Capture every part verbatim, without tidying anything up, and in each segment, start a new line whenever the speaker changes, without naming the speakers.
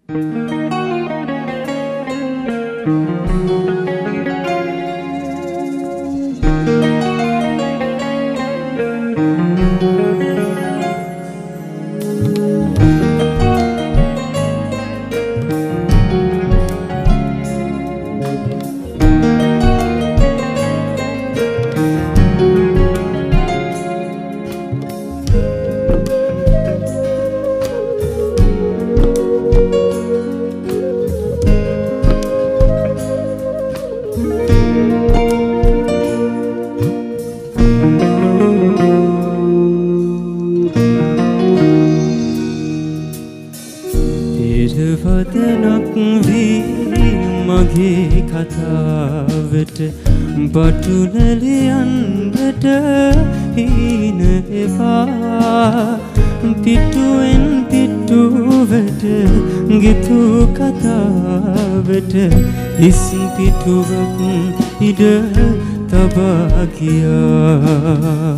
Perawadanak වී මගේ කතාවට බටුනලි යන්නට හීන එපා පිටුවෙන් පිටුවට ගිතු කතාවට හිස් පිටුවක් ඉඩ තබා ගියා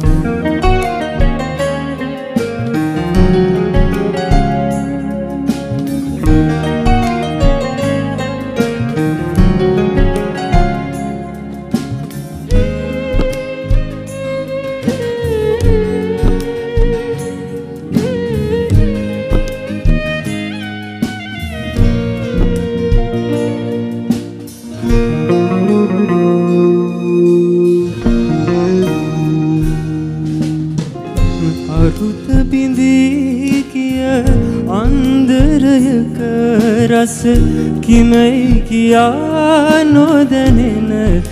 රස කිමයි කියා නොදැනෙන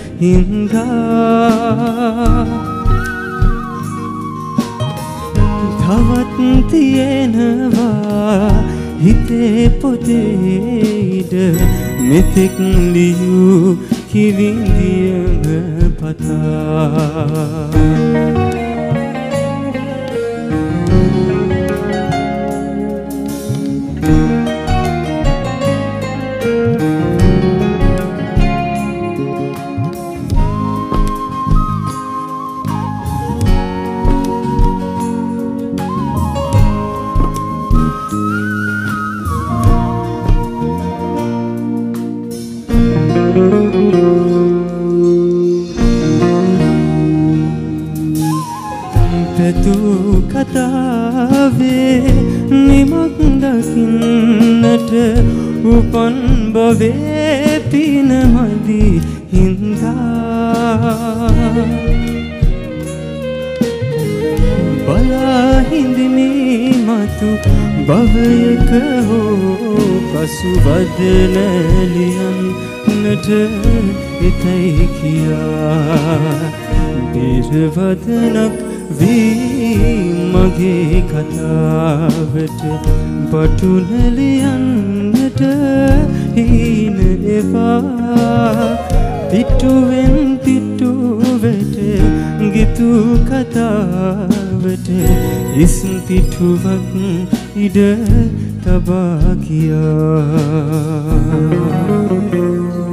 හින්දා තවත් තියෙනවා හිතේ පොතේ ඉඩ මෙතෙක් ලියූ කිවිඳියම පතා කතාවේ නිමක් දකින්නට උපන් බවේ පින මදි හින්දා බලා හිඳිමි මතු භවයක හෝ පසුබද නැලියන්නට එතයි කියා පෙරවදනක් වී මගේ කතාවට බටුනලි යන්නට හීන එපා පිටුවෙන් පිටුවට ගිතු කතාවට හිස් පිටුවක් ඉඩ තබා ගියා